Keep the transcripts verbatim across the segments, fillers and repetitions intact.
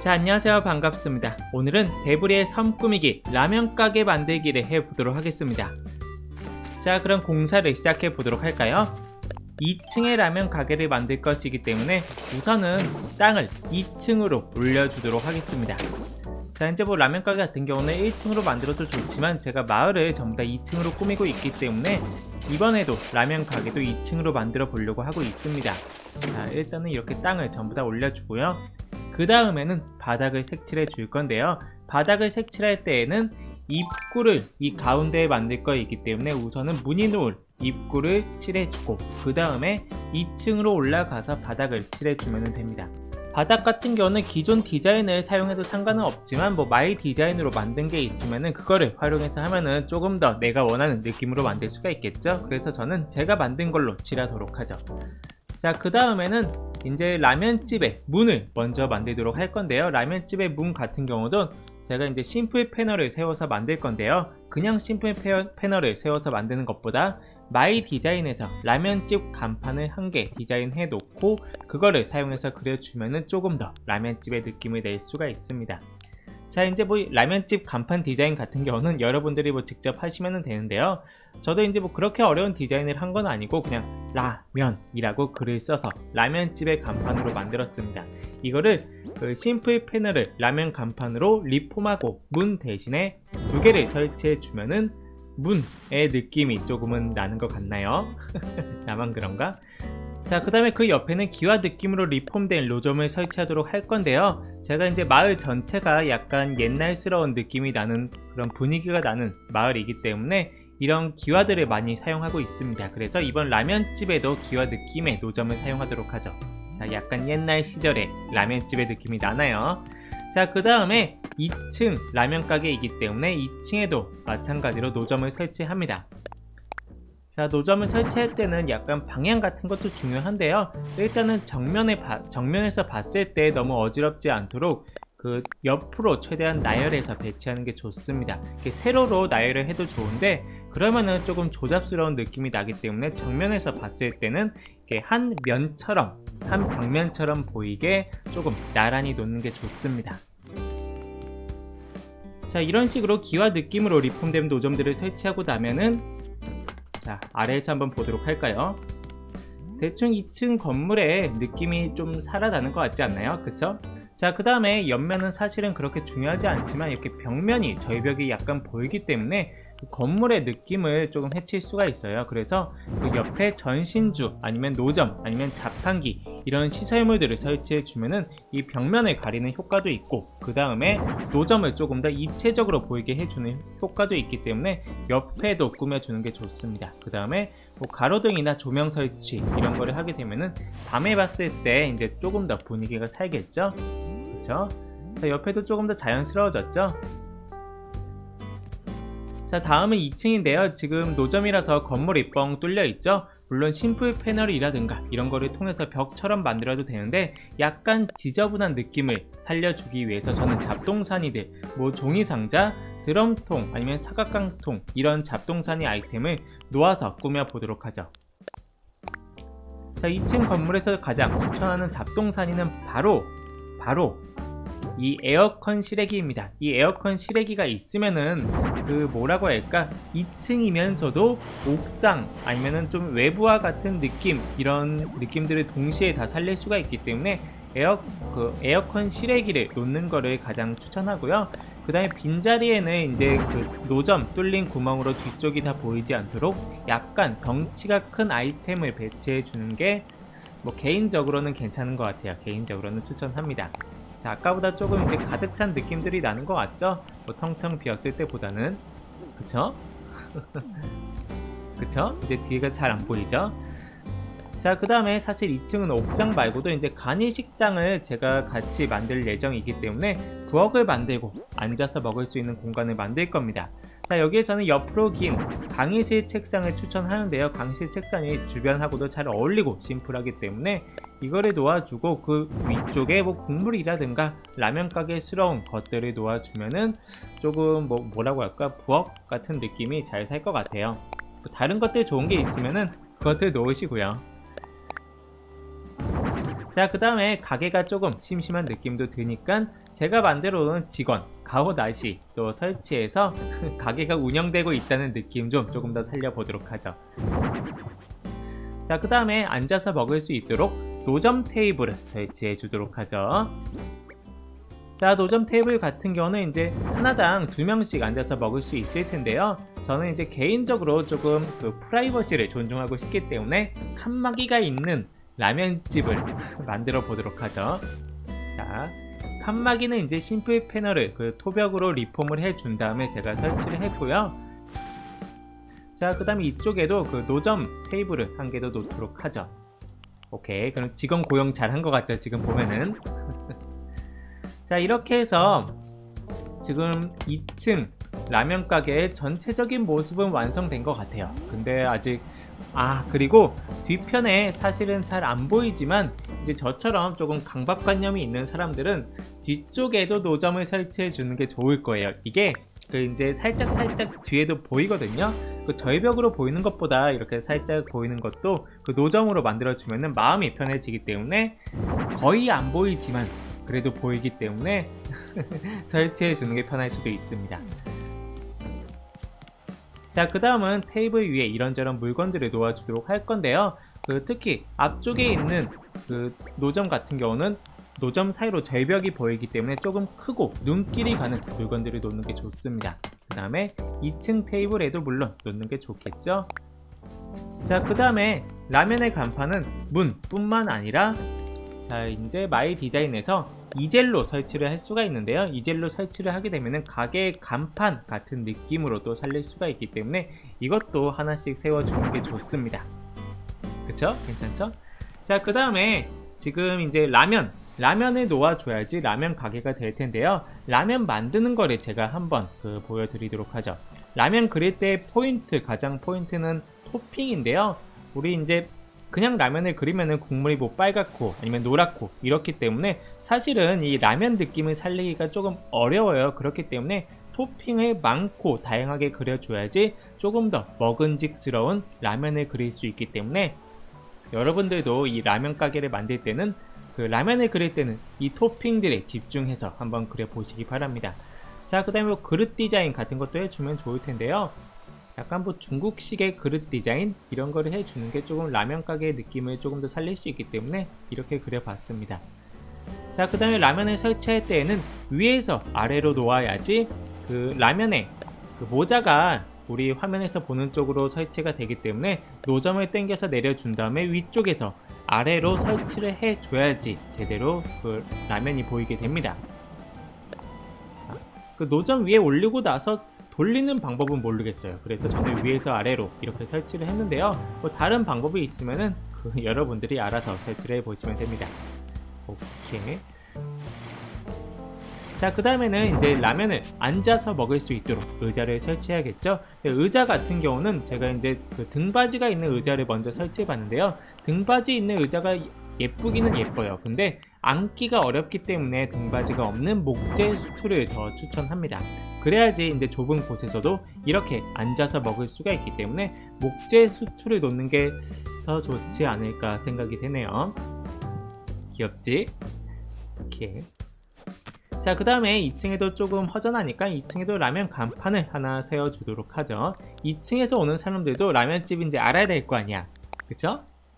자, 안녕하세요. 반갑습니다. 오늘은 대부리의 섬 꾸미기 라면 가게 만들기를 해보도록 하겠습니다. 자, 그럼 공사를 시작해 보도록 할까요? 이 층의 라면 가게를 만들 것이기 때문에 우선은 땅을 이 층으로 올려주도록 하겠습니다. 자, 이제 뭐 라면 가게 같은 경우는 일 층으로 만들어도 좋지만 제가 마을을 전부 다 이 층으로 꾸미고 있기 때문에 이번에도 라면 가게도 이 층으로 만들어 보려고 하고 있습니다. 자, 일단은 이렇게 땅을 전부 다 올려주고요. 그 다음에는 바닥을 색칠해 줄 건데요. 바닥을 색칠할 때에는 입구를 이 가운데에 만들 거이기 때문에 우선은 무늬 놓을 입구를 칠해주고 그 다음에 이 층으로 올라가서 바닥을 칠해주면 됩니다. 바닥 같은 경우는 기존 디자인을 사용해도 상관은 없지만 뭐 마이 디자인으로 만든 게 있으면은 그거를 활용해서 하면은 조금 더 내가 원하는 느낌으로 만들 수가 있겠죠. 그래서 저는 제가 만든 걸로 칠하도록 하죠. 자, 그 다음에는 이제 라면집의 문을 먼저 만들도록 할 건데요. 라면집의 문 같은 경우도 제가 이제 심플 패널을 세워서 만들 건데요. 그냥 심플 패널을 세워서 만드는 것보다 마이 디자인에서 라면집 간판을 한 개 디자인해 놓고 그거를 사용해서 그려주면은 조금 더 라면집의 느낌을 낼 수가 있습니다. 자, 이제 뭐 라면집 간판 디자인 같은 경우는 여러분들이 뭐 직접 하시면 되는데요. 저도 이제 뭐 그렇게 어려운 디자인을 한 건 아니고 그냥 라면이라고 글을 써서 라면집의 간판으로 만들었습니다. 이거를 그 심플 패널을 라면 간판으로 리폼하고 문 대신에 두 개를 설치해 주면은 문의 느낌이 조금은 나는 것 같나요? 나만 그런가? 자, 그 다음에 그 옆에는 기와 느낌으로 리폼된 로점을 설치하도록 할 건데요. 제가 이제 마을 전체가 약간 옛날스러운 느낌이 나는 그런 분위기가 나는 마을이기 때문에 이런 기와들을 많이 사용하고 있습니다. 그래서 이번 라면집에도 기와 느낌의 노점을 사용하도록 하죠. 자, 약간 옛날 시절의 라면집의 느낌이 나나요? 자, 그 다음에 이 층 라면 가게이기 때문에 이 층에도 마찬가지로 노점을 설치합니다. 자, 노점을 설치할 때는 약간 방향 같은 것도 중요한데요. 일단은 정면에 바, 정면에서 봤을 때 너무 어지럽지 않도록 그 옆으로 최대한 나열해서 배치하는 게 좋습니다. 이렇게 세로로 나열을 해도 좋은데 그러면은 조금 조잡스러운 느낌이 나기 때문에 정면에서 봤을 때는 이렇게 한 면처럼 한 벽면처럼 보이게 조금 나란히 놓는 게 좋습니다. 자, 이런 식으로 기와 느낌으로 리폼된 노점들을 설치하고 나면은 자, 아래에서 한번 보도록 할까요? 대충 이 층 건물의 느낌이 좀 살아나는 것 같지 않나요? 그쵸? 자, 그 다음에 옆면은 사실은 그렇게 중요하지 않지만 이렇게 벽면이 절벽이 약간 보이기 때문에 건물의 느낌을 조금 해칠 수가 있어요. 그래서 그 옆에 전신주 아니면 노점 아니면 자판기 이런 시설물들을 설치해 주면은 이 벽면을 가리는 효과도 있고 그 다음에 노점을 조금 더 입체적으로 보이게 해주는 효과도 있기 때문에 옆에도 꾸며주는 게 좋습니다. 그 다음에 뭐 가로등이나 조명 설치 이런 거를 하게 되면은 밤에 봤을 때 이제 조금 더 분위기가 살겠죠? 그쵸? 자, 옆에도 조금 더 자연스러워졌죠? 자, 다음은 이 층인데요. 지금 노점이라서 건물이 뻥 뚫려 있죠. 물론 심플 패널이라든가 이런 거를 통해서 벽처럼 만들어도 되는데 약간 지저분한 느낌을 살려주기 위해서 저는 잡동사니들, 뭐 종이상자, 드럼통 아니면 사각깡통 이런 잡동사니 아이템을 놓아서 꾸며 보도록 하죠. 자, 이 층 건물에서 가장 추천하는 잡동사니는 바로 바로 이 에어컨 실외기입니다. 이 에어컨 실외기가 있으면은 그 뭐라고 할까, 이 층이면서도 옥상 아니면은 좀 외부와 같은 느낌 이런 느낌들을 동시에 다 살릴 수가 있기 때문에 에어, 그 에어컨 실외기를 놓는 거를 가장 추천하고요. 그 다음에 빈자리에는 이제 그 노점 뚫린 구멍으로 뒤쪽이 다 보이지 않도록 약간 덩치가 큰 아이템을 배치해 주는 게 뭐 개인적으로는 괜찮은 것 같아요. 개인적으로는 추천합니다. 자, 아까보다 조금 이제 가득 찬 느낌들이 나는 것 같죠? 뭐 텅텅 비었을 때보다는. 그쵸? 그쵸? 이제 뒤가 잘 안 보이죠? 자, 그 다음에 사실 이 층은 옥상 말고도 이제 간이식당을 제가 같이 만들 예정이기 때문에 부엌을 만들고 앉아서 먹을 수 있는 공간을 만들 겁니다. 자, 여기에서는 옆으로 긴 강의실 책상을 추천하는데요. 강의실 책상이 주변하고도 잘 어울리고 심플하기 때문에 이거를 놓아주고 그 위쪽에 뭐 국물이라든가 라면 가게스러운 것들을 놓아주면은 조금 뭐 뭐라고 할까, 부엌 같은 느낌이 잘 살 것 같아요. 뭐 다른 것들 좋은 게 있으면은 그것들 놓으시고요. 자, 그 다음에 가게가 조금 심심한 느낌도 드니까 제가 만들어 놓은 직원 가오나시 또 설치해서 가게가 운영되고 있다는 느낌 좀 조금 더 살려보도록 하죠. 자, 그 다음에 앉아서 먹을 수 있도록 노점 테이블을 설치해 주도록 하죠. 자, 노점 테이블 같은 경우는 이제 하나당 두 명씩 앉아서 먹을 수 있을 텐데요. 저는 이제 개인적으로 조금 그 프라이버시를 존중하고 싶기 때문에 칸막이가 있는 라면집을 만들어 보도록 하죠. 자, 칸막이는 이제 심플 패널을 그 토벽으로 리폼을 해준 다음에 제가 설치를 했고요. 자, 그 다음에 이쪽에도 그 노점 테이블을 한 개 더 놓도록 하죠. 오케이, 그럼 직원 고용 잘 한 것 같죠, 지금 보면은. 자, 이렇게 해서 지금 이 층 라면 가게의 전체적인 모습은 완성된 것 같아요. 근데 아직 아 그리고 뒤편에 사실은 잘 안 보이지만 이제 저처럼 조금 강박관념이 있는 사람들은 뒤쪽에도 노점을 설치해 주는 게 좋을 거예요. 이게 그 이제 살짝 살짝 뒤에도 보이거든요. 그 절벽으로 보이는 것보다 이렇게 살짝 보이는 것도 그 노점으로 만들어 주면은 마음이 편해지기 때문에 거의 안 보이지만 그래도 보이기 때문에 설치해 주는 게 편할 수도 있습니다. 자, 그 다음은 테이블 위에 이런저런 물건들을 놓아주도록 할 건데요. 그 특히 앞쪽에 있는 그 노점 같은 경우는 노점 사이로 절벽이 보이기 때문에 조금 크고 눈길이 가는 물건들을 놓는 게 좋습니다. 그 다음에 이 층 테이블에도 물론 놓는 게 좋겠죠. 자, 그 다음에 라면의 간판은 문 뿐만 아니라 자, 이제 마이 디자인에서 이젤로 설치를 할 수가 있는데요. 이젤로 설치를 하게 되면은 가게의 간판 같은 느낌으로 또 살릴 수가 있기 때문에 이것도 하나씩 세워주는 게 좋습니다. 그쵸? 괜찮죠? 자, 그 다음에 지금 이제 라면 라면을 놓아줘야지 라면 가게가 될 텐데요. 라면 만드는 거를 제가 한번 그 보여드리도록 하죠. 라면 그릴 때 포인트, 가장 포인트는 토핑인데요. 우리 이제 그냥 라면을 그리면은 국물이 뭐 빨갛고 아니면 노랗고 이렇기 때문에 사실은 이 라면 느낌을 살리기가 조금 어려워요. 그렇기 때문에 토핑을 많고 다양하게 그려줘야지 조금 더 먹은직스러운 라면을 그릴 수 있기 때문에 여러분들도 이 라면 가게를 만들 때는 그 라면을 그릴 때는 이 토핑들에 집중해서 한번 그려보시기 바랍니다. 자, 그 다음에 뭐 그릇 디자인 같은 것도 해주면 좋을 텐데요. 약간 뭐 중국식의 그릇 디자인 이런 거를 해주는 게 조금 라면 가게의 느낌을 조금 더 살릴 수 있기 때문에 이렇게 그려봤습니다. 자, 그 다음에 라면을 설치할 때에는 위에서 아래로 놓아야지 그 라면의 그 모자가 우리 화면에서 보는 쪽으로 설치가 되기 때문에 노점을 당겨서 내려준 다음에 위쪽에서 아래로 설치를 해줘야지 제대로 그 라면이 보이게 됩니다. 자, 그 노점 위에 올리고 나서 돌리는 방법은 모르겠어요. 그래서 저는 위에서 아래로 이렇게 설치를 했는데요. 뭐 다른 방법이 있으면은 그 여러분들이 알아서 설치를 해보시면 됩니다. 오케이. 자, 그 다음에는 이제 라면을 앉아서 먹을 수 있도록 의자를 설치해야겠죠. 의자 같은 경우는 제가 이제 그 등받이가 있는 의자를 먼저 설치해 봤는데요. 등받이 있는 의자가 예쁘기는 예뻐요. 근데 앉기가 어렵기 때문에 등받이가 없는 목재 수툴을 더 추천합니다. 그래야지 이제 좁은 곳에서도 이렇게 앉아서 먹을 수가 있기 때문에 목재 수툴을 놓는 게 더 좋지 않을까 생각이 되네요. 귀엽지? 이렇게. 자, 그 다음에 이 층에도 조금 허전하니까 이 층에도 라면 간판을 하나 세워주도록 하죠. 이 층에서 오는 사람들도 라면집인지 알아야 될 거 아니야. 그쵸?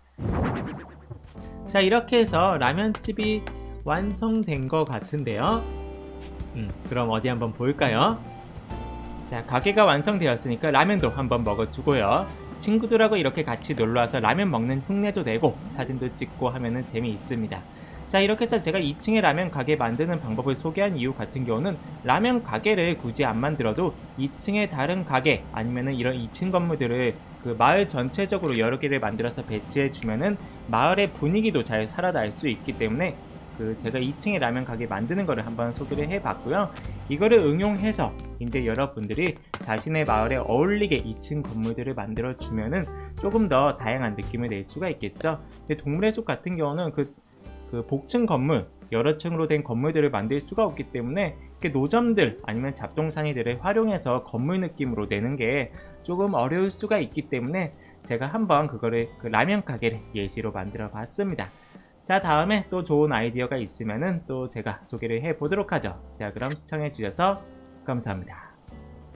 자, 이렇게 해서 라면집이 완성된 것 같은데요. 음, 그럼 어디 한번 볼까요? 자, 가게가 완성되었으니까 라면도 한번 먹어주고요. 친구들하고 이렇게 같이 놀러와서 라면 먹는 흉내도 내고 사진도 찍고 하면은 재미있습니다. 자, 이렇게 해서 제가 이 층에 라면 가게 만드는 방법을 소개한 이유 같은 경우는 라면 가게를 굳이 안 만들어도 이 층에 다른 가게 아니면은 이런 이 층 건물들을 그 마을 전체적으로 여러 개를 만들어서 배치해 주면은 마을의 분위기도 잘 살아날 수 있기 때문에 그 제가 이 층에 라면 가게 만드는 거를 한번 소개를 해 봤고요. 이거를 응용해서 이제 여러분들이 자신의 마을에 어울리게 이 층 건물들을 만들어 주면은 조금 더 다양한 느낌을 낼 수가 있겠죠. 근데 동물의 숲 같은 경우는 그, 그 복층 건물 여러 층으로 된 건물들을 만들 수가 없기 때문에 이렇게 노점들 아니면 잡동사니들을 활용해서 건물 느낌으로 내는 게 조금 어려울 수가 있기 때문에 제가 한번 그거를 그 라면 가게를 예시로 만들어 봤습니다. 자, 다음에 또 좋은 아이디어가 있으면은 또 제가 소개를 해 보도록 하죠. 자, 그럼 시청해 주셔서 감사합니다.